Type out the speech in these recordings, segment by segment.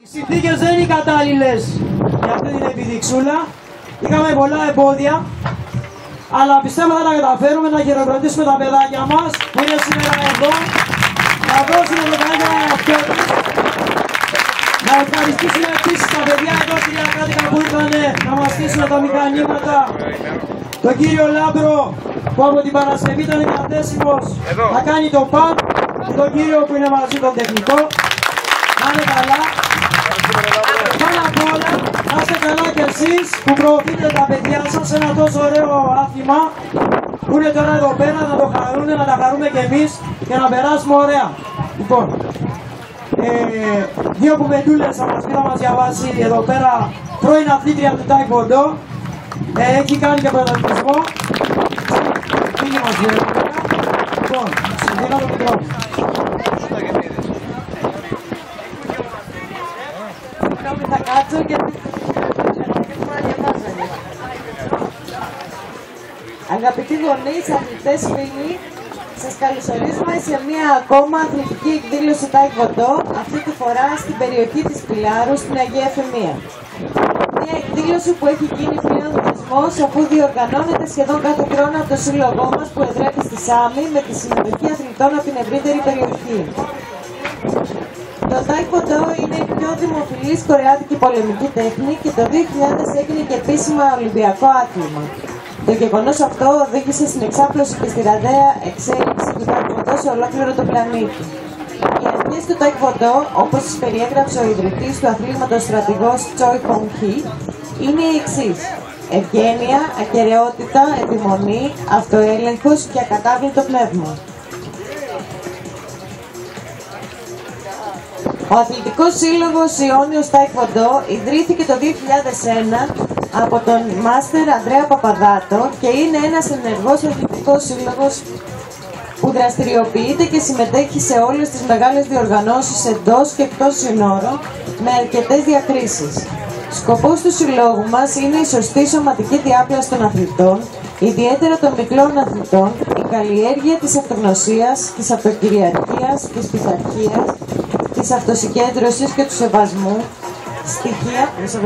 Οι συνθήκες δεν είναι οι κατάλληλες για αυτή την επιδειξούλα. Είχαμε πολλά εμπόδια, αλλά πιστεύω θα τα καταφέρουμε να χειροκροτήσουμε τα παιδάκια μας που είναι σήμερα εδώ. Να δώσουμε το καλύτερο για αυτό. Να ευχαριστήσουμε επίσης τα παιδιά εδώ, κυρία Κάτικα, που ήρθαν να μας στήσουν τα μηχανήματα. Τον κύριο Λάμπρο που από την Παρασκευή ήταν διαθέσιμος να κάνει το παν. Τον κύριο που είναι μαζί τον τεχνικό. Να είναι καλά. Πάνω απ' όλα, να είστε καλά κι εσείς που προωθείτε τα παιδιά σας σε ένα τόσο ωραίο άθλημα που είναι τώρα εδώ πέρα, να το χαρούνε, να τα χαρούμε κι εμείς και να περάσουμε ωραία. Λοιπόν, δύο κουβεντούλες θα μας διαβάσει εδώ πέρα πρώην αθλήτρια του Τάικβοντο. Έχει κάνει και πρωταθλητισμό. Φύγει μας λέει. Λοιπόν, συνδύνω το μικρόφωνο. Θα κάτσω και αγαπητοί γονείς, αθλητές, φίλοι, σας καλωσορίζουμε σε μία ακόμα αθλητική εκδήλωση Τάικβοντο, αυτή τη φορά στην περιοχή της Πυλάρου, στην Αγία Εφημεία. Μία εκδήλωση που έχει γίνει πλέον θεσμός, αφού διοργανώνεται σχεδόν κάθε χρόνο από το σύλλογό μας που εδρεύει στη Σάμι με τη συμμετοχή αθλητών από την ευρύτερη περιοχή. Το Τάικβοντο είναι η πιο δημοφιλής κορεάτικη πολεμική τέχνη και το 2000 έγινε και επίσημα ολυμπιακό άθλημα. Το γεγονός αυτό οδήγησε στην εξάπλωση και στη ραγδαία εξέλιξη του Τάικβοντο σε ολόκληρο τον πλανήτη. Οι αρχές του Τάικβοντο, όπως τις περιέγραψε ο ιδρυτής του αθλήματος στρατηγός Τσόι Χον Χι, είναι οι εξής: ευγένεια, ακεραιότητα, επιμονή, αυτοέλεγχος και ακατάβλητο πνεύμα. Ο Αθλητικός Σύλλογος Ιόνιος Τάικβοντο ιδρύθηκε το 2001 από τον Μάστερ Ανδρέα Παπαδάτο και είναι ένας ενεργός αθλητικός σύλλογος που δραστηριοποιείται και συμμετέχει σε όλες τις μεγάλες διοργανώσεις εντός και εκτός συνόρων με αρκετές διακρίσεις. Σκοπός του συλλόγου μας είναι η σωστή σωματική διάπλαση των αθλητών, ιδιαίτερα των μικρών αθλητών, η καλλιέργεια της αυτογνωσίας, της αυτοκυριαρχίας, της πειθαρχίας, της αυτοσυγκέντρωσης και του σεβασμού, στοιχεία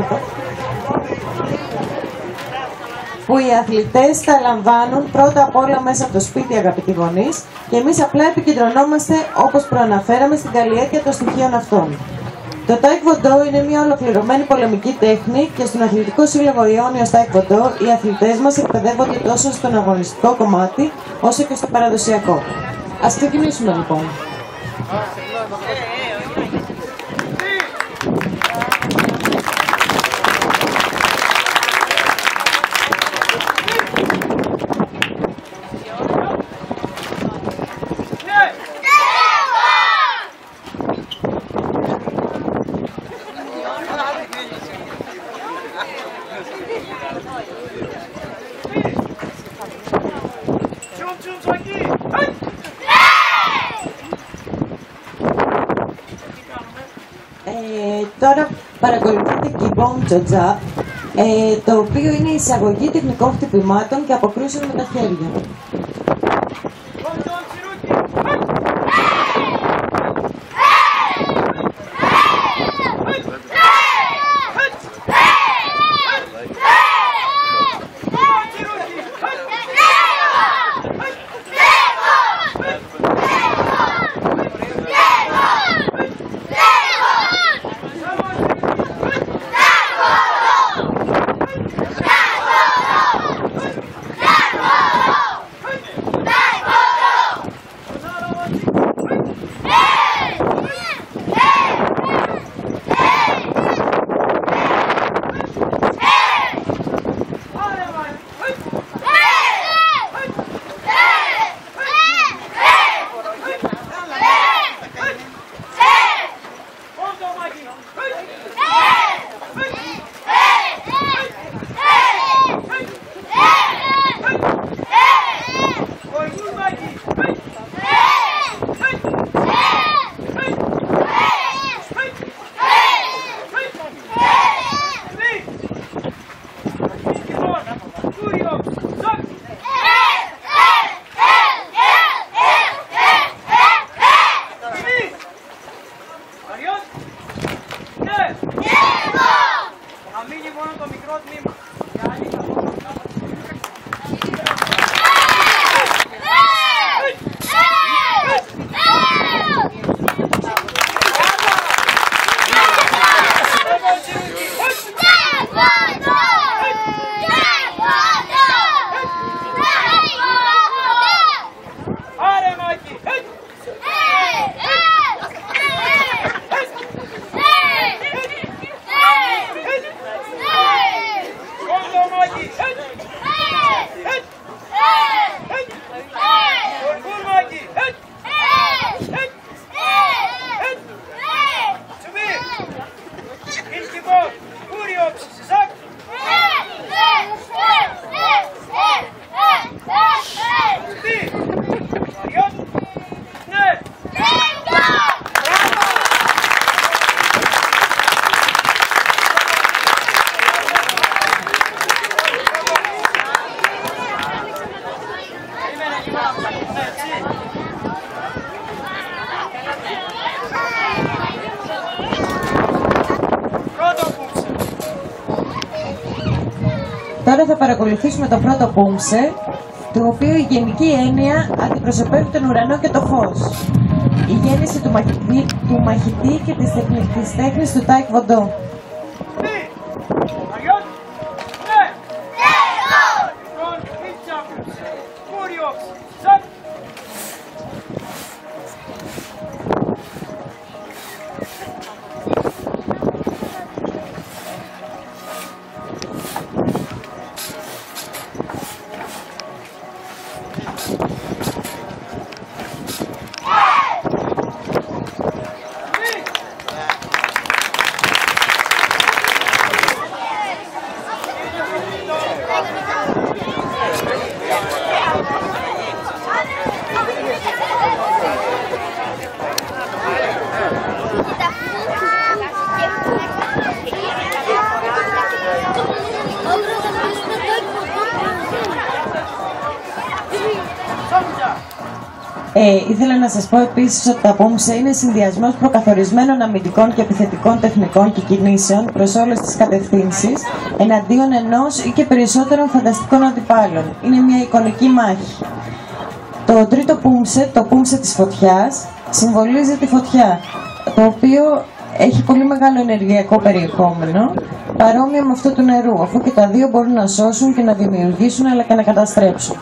που οι αθλητές τα λαμβάνουν πρώτα απ' όλα μέσα από το σπίτι, αγαπητοί γονείς, και εμείς απλά επικεντρωνόμαστε, όπως προαναφέραμε, στην καλλιέργεια των στοιχείων αυτών. Το Τάικβοντο είναι μια ολοκληρωμένη πολεμική τέχνη και στον Αθλητικό Σύλλογο Ιόνιος Τάικβοντο οι αθλητές μας εκπαιδεύονται τόσο στον αγωνιστικό κομμάτι όσο και στο παραδοσιακό. Ας ξεκινήσουμε λοιπόν. Τώρα παρακολουθείτε Κιμπόμ Τζοτζάπ, το οποίο είναι η εισαγωγή τεχνικών χτυπημάτων και αποκρούσεων με τα χέρια. Yeah! Μουσικό τμήμα. Τώρα θα παρακολουθήσουμε το πρώτο πούμψε, το οποίο η γενική έννοια αντιπροσωπεύει τον ουρανό και το φως. Η γέννηση του μαχητή και της τέχνης του Τάικ Βοντό. Ήθελα να σας πω επίσης ότι τα πούμψε είναι συνδυασμός προκαθορισμένων αμυντικών και επιθετικών τεχνικών και κινήσεων προς όλες τις κατευθύνσεις εναντίον ενός ή και περισσότερων φανταστικών αντιπάλων. Είναι μια εικονική μάχη. Το τρίτο πούμψε, το πούμψε της φωτιάς, συμβολίζει τη φωτιά, το οποίο έχει πολύ μεγάλο ενεργειακό περιεχόμενο, παρόμοιο με αυτό του νερού, αφού και τα δύο μπορούν να σώσουν και να δημιουργήσουν αλλά και να καταστρέψουν.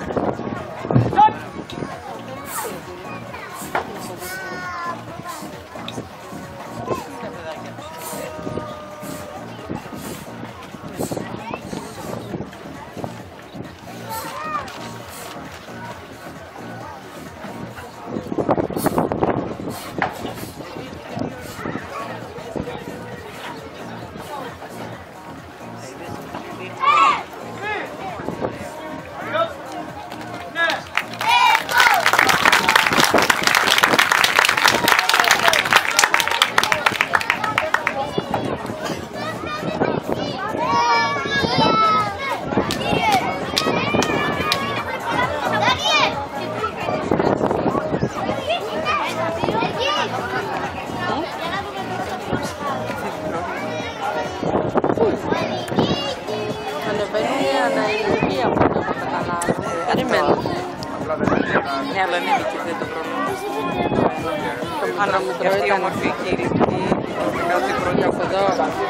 Ναι, αλλά είναι δική, δεν το πρόβλημα. Αυτή η όμορφη κύριη, με ό,τι χρόνια από εδώ.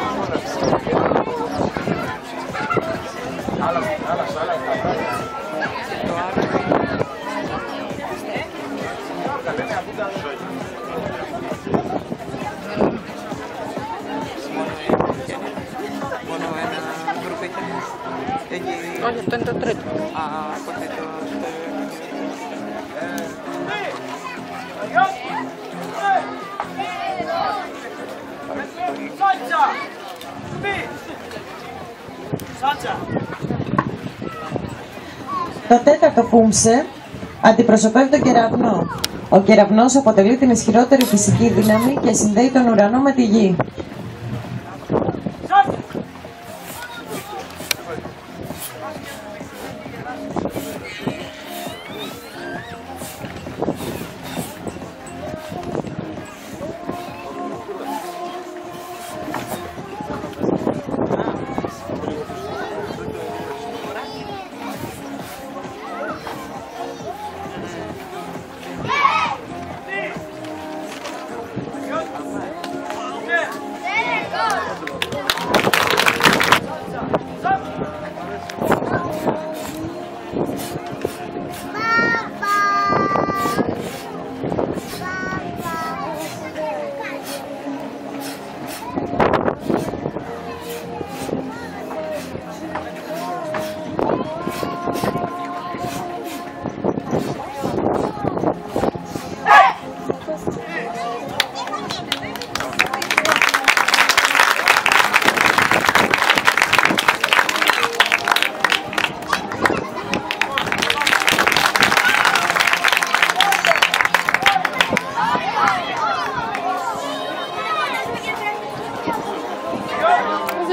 Μόνο ένα γκρουπ έχει. Όχι, αυτό είναι το τρίτο. Α, από το... Το τέταρτο πούμψε αντιπροσωπεύει τον κεραυνό. Ο κεραυνός αποτελεί την ισχυρότερη φυσική δύναμη και συνδέει τον ουρανό με τη γη.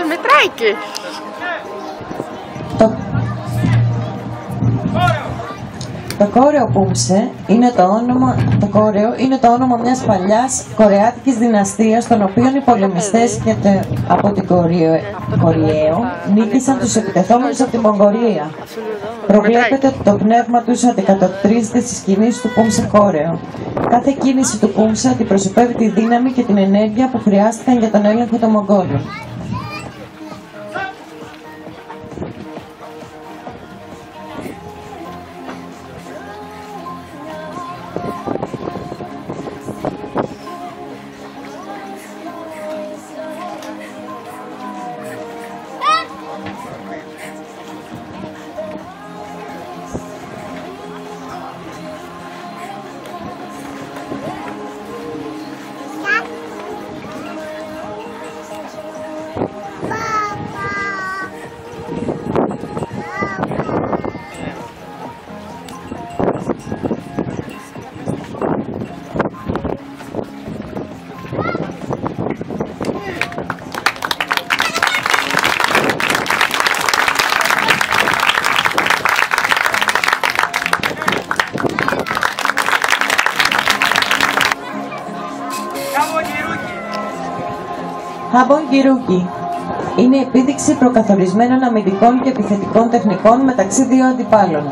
Χιλιομετράκες. Το κόρεο Πούμσε είναι το όνομα μιας παλιάς κορεάτικης δυναστείας, των οποίων οι πολεμιστές από την Κοριαίο νίκησαν τους επιτεθόμενους από τη Μογγολία. Προβλέπεται ότι το πνεύμα τους αντικατοπτρίζεται στις κινήσεις του Πούμσε κόρεο. Κάθε κίνηση του Πούμσε αντιπροσωπεύει τη δύναμη και την ενέργεια που χρειάστηκαν για τον έλεγχο των Μογγόλων. Χαμπονγκιρούκι είναι η επίδειξη προκαθορισμένων αμυντικών και επιθετικών τεχνικών μεταξύ δύο αντιπάλων.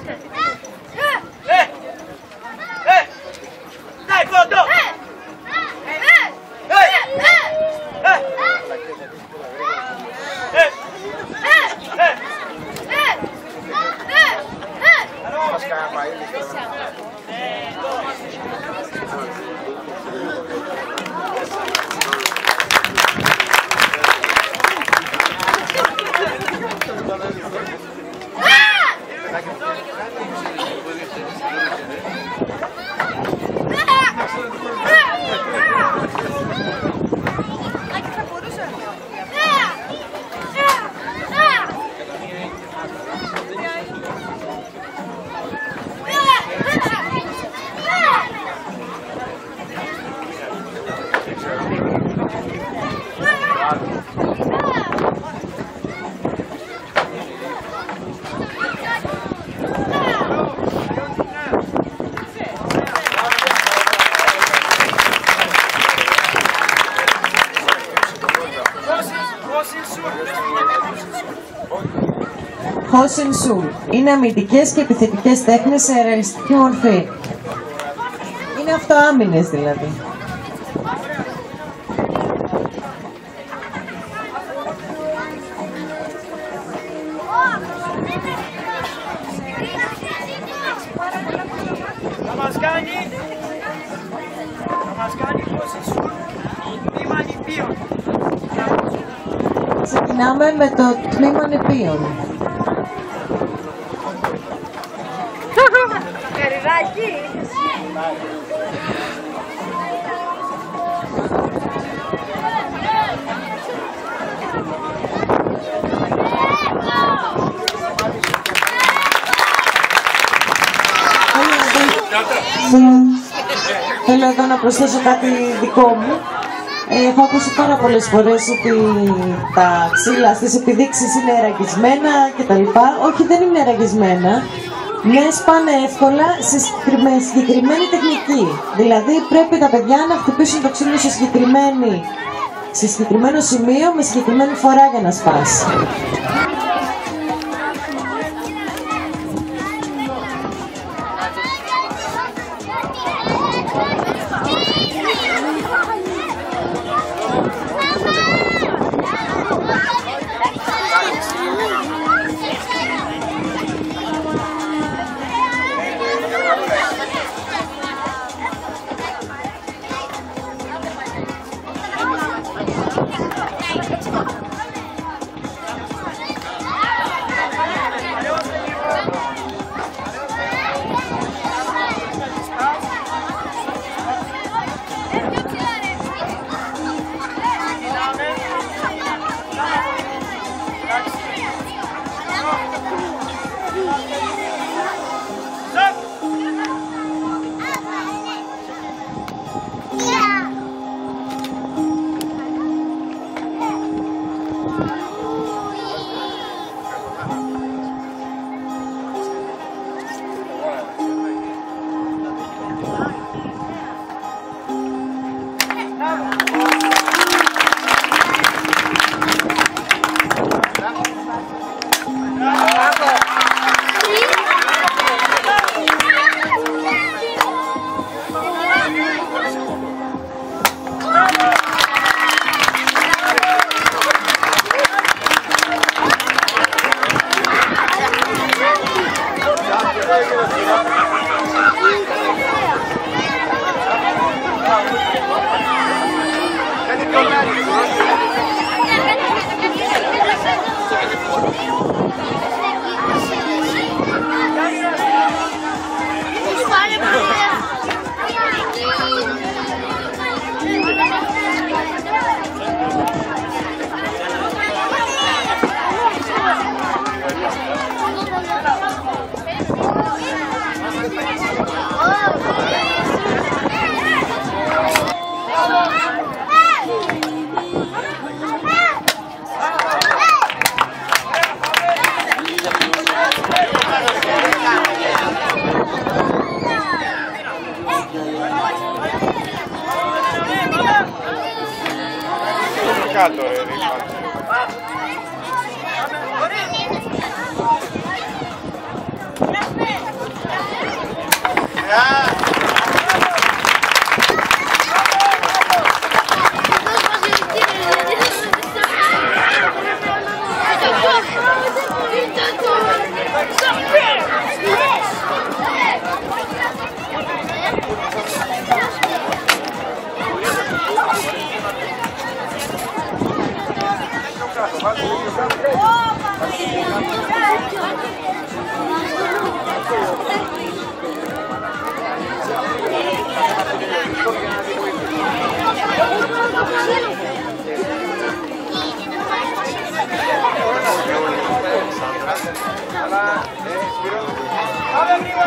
Χόσιν Σουλ. Είναι αμυντικές και επιθετικές τέχνες σε ρεαλιστική μορφή. Είναι αυτοάμυνες δηλαδή. Θα μας κάνει Χόσιν Σουλ τμήμα νηπίων. Ξεκινάμε με το τμήμα νηπίων. Θέλω εδώ να προσθέσω κάτι δικό μου. Έχω ακούσει πάρα πολλές φορές ότι τα ξύλα στις επιδείξεις είναι ραγισμένα κτλ. Όχι, δεν είναι ραγισμένα. Ναι, σπάνε εύκολα σε συγκεκριμένη τεχνική. Δηλαδή πρέπει τα παιδιά να χτυπήσουν το ξύλο σε συγκεκριμένο σημείο με συγκεκριμένη φορά για να σπάσει.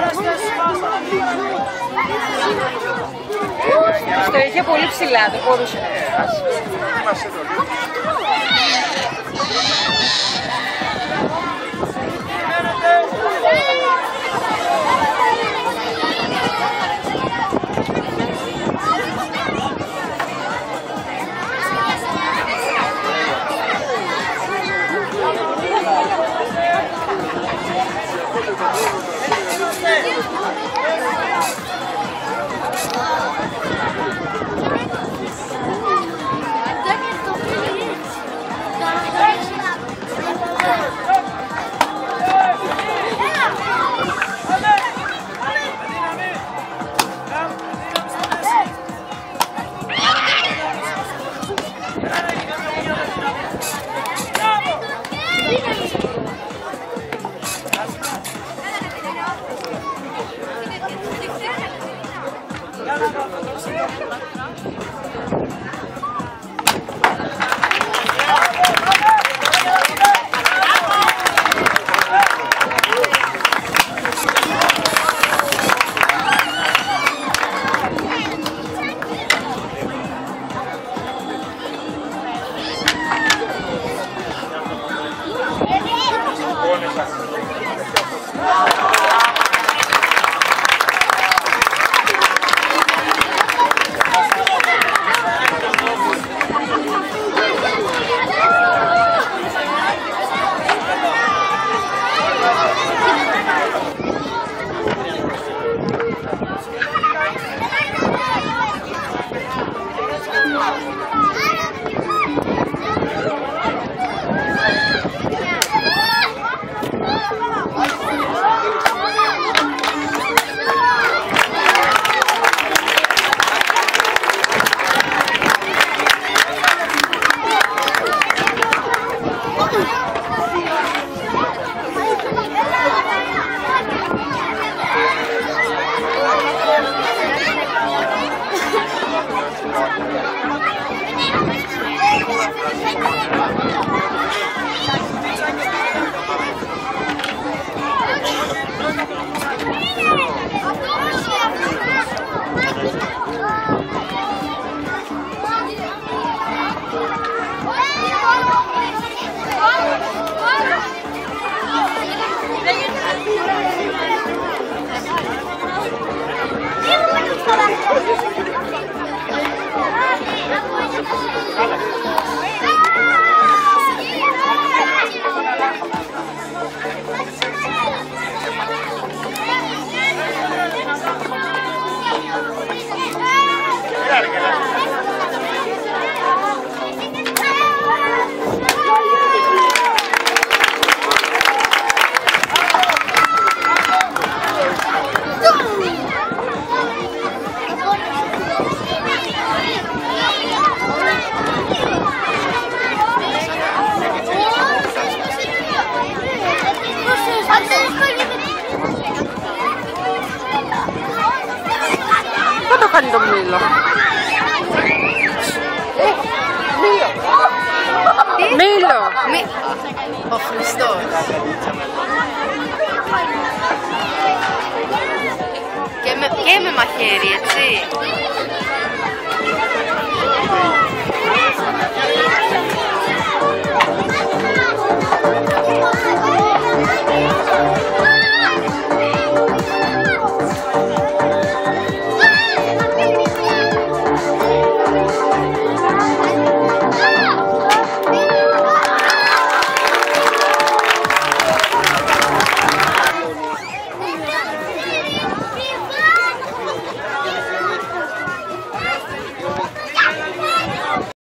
Το είχε πολύ ψηλά, δεν μπορούσε. Πού το κάνει το μήλο? Μήλο! Ο Χριστός. Και με μαχαίρι, έτσι.